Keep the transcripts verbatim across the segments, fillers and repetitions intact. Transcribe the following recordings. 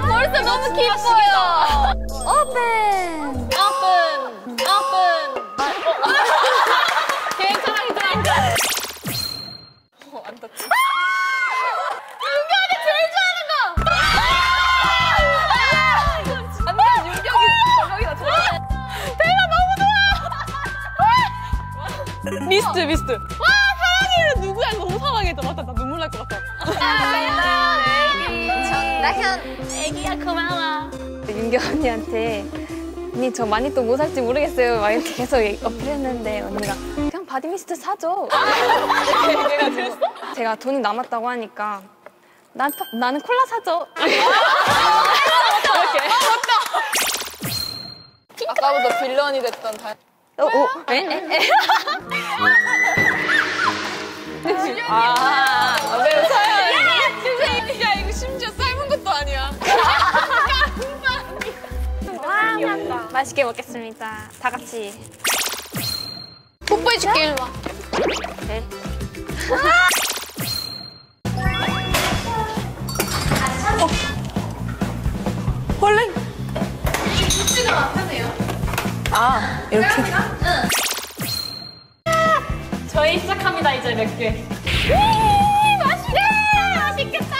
벌써 너무 기뻐요. 오픈. 오픈. 오픈. 괜찮아, 괜찮아. 어, 안 떴지. 윤경이 제일 좋아하는 거. 완전 윤경이 저격이다, 저격. 대박 너무 좋아. 미스트, 미스트. 와, 사랑해는 누구야? 너무 사랑해져. 맞다, 나 눈물 날 것 같아. 애기. 정다현. 애기야, 고마워. 윤경 언니한테 언니 저 많이 또 뭐 살지 모르겠어요. 막 이렇게 계속 어필했는데 언니가 그냥 바디미스트 사줘. 내가 그랬어? 제가 돈이 남았다고 하니까 난, 나는 콜라 사줘. 이렇게. 아까부터 빌런이 됐던 다. 어, 어. 에? 에? 에? 아, 왜 사요? 야, 이거 심지어 삶은 것도 아니야. 와, 맛있게 먹겠습니다. 다 같이. 뽀뽀해줄게, 일로 와. 네. 어. 원래 김치가 막하네요. 아, 이렇게? 응. 저희 시작합니다, 이제 몇 개. 맛있게! 맛있겠다!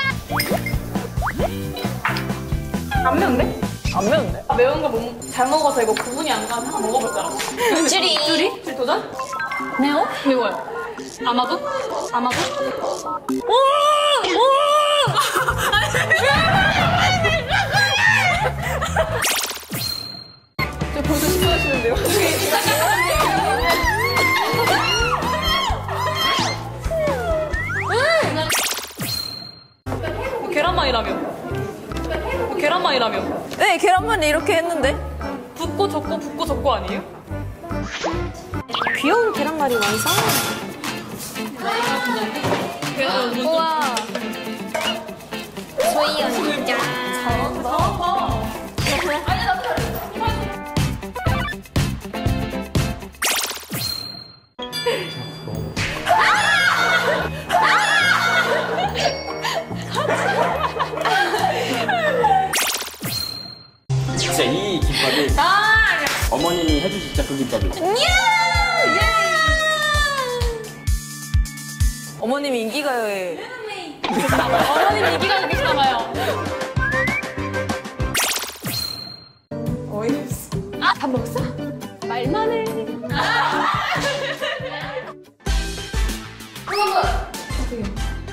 안 매운데? 안 매운데? 아, 매운 거 잘 먹어서 이거 구분이 안 가면 하나 먹어볼까? 쭈리! 쭈리? 쭈리 도전? 매워? 매워요. 아마도? 아마도? 오! 오! 저 벌써 싫어하시는데요? 계란말이라며. 계란말이라며. 네, 계란말이 이렇게 했는데. 붓고 젓고 붓고 젓고 아니에요? 귀여운 계란말이 완성. 우와. 소희 언니 짠. 잘한다. 진짜 이 김밥이 아! 어머님이 해주신 진짜 그 김밥이에요. 예! 어머님이 인기가요에 어머님 인기가요 계시나봐요. 어이없어. 아, 밥 먹었어? 말만 해. 한번 어떻게?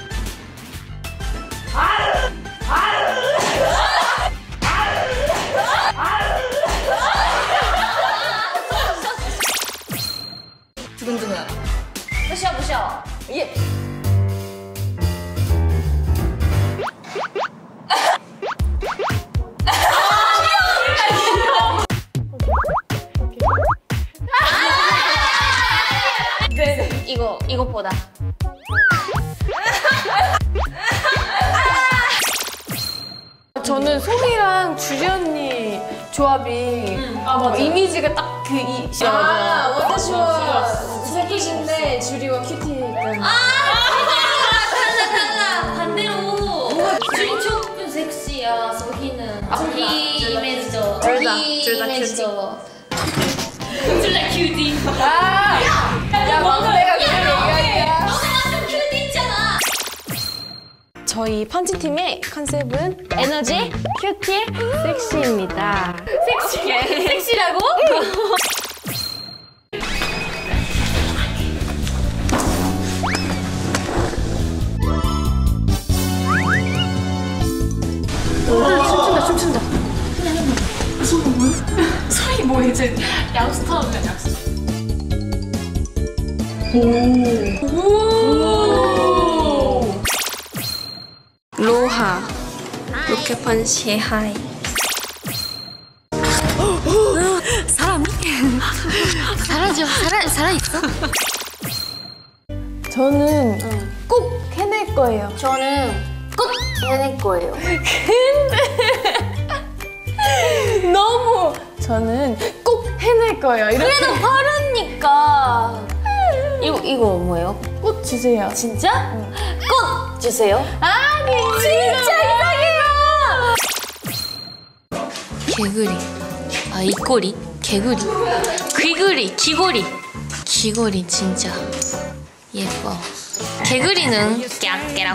두근두근. 부셔 부셔. 예. 네. 이거 이것보다. 저는 소희랑 주리 언니 조합이 음. 아, 맞아. 이미지가 딱 그 이. 아, 원타시와 소희인데 주리와 큐티 때문에. 아, 달라 달라. 반대로. 줄 조금 섹시야. 소희는. 소희 이미지죠. 둘 다, 소희 둘다 이미지죠. 둘다 큐티. 아! 야, 막내가 그런 얘기하니까. 너는 완전 큐티 있잖아. 저희 펀치팀의 컨셉은 에너지, 큐티, 섹시입니다. 섹시해. 섹시라고? 춤춘다, 춤춘다. 소희 뭐 이제 약수 타오면 약수. 오. 오. 로하. 로켓펀 시하이. 사람이? 살아죠. 살아, 살아있어? 저는 꼭 해낼 거예요. 저는 꼭 해낼 거예요. 너무 저는 꼭 해낼 거예요. 이렇게 그래도 바르니까. 이거, 이거 뭐예요? 꽃 주세요. 진짜? 응. 꼭 주세요. 아니 진짜 이상해요. 개구리. 아, 입꼬리? 개구리. 귀구리, 귀고리. 귀고리 진짜 예뻐. 개구리는 깨락깨락.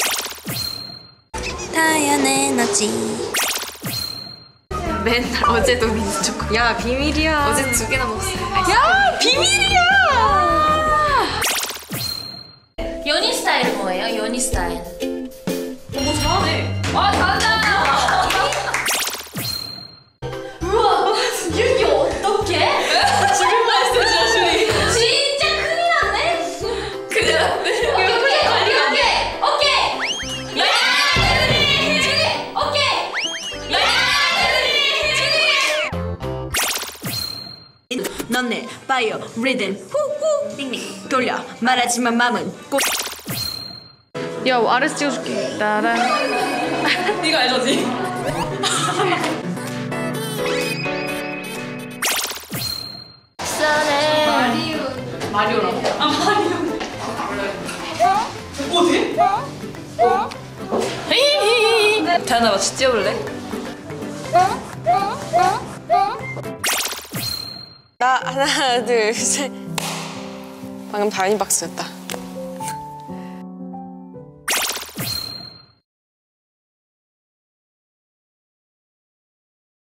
다연의 너지. 맨날 어제도 민초코. 야, 비밀이야. 어제 두 개나 먹었어. 야, 비밀이야. 연희 스타일 뭐예요? 연희 스타일. 어머 잘하네. 아 잘한다. 우와, 윤기 어떡해? 죽을 뻔했어 자신이. 진짜 큰일 났네. 큰일 났네. 오케이, 오케이, 오케이, 오케이, 오케이. 야, 대들이, 대들이, 오케이. 야, 대들이, 넌내 바이오 리듬 후후 띵띵 돌려 말하지만 맘은 꼭. 야 아레스 찍어줄게. 따란. 네가 알려지. 쏘네. 마리오라고? 아 마리오. 어디? 자연아 같이 뛰어볼래? 나 하나 둘 셋. 방금 다인박스였다.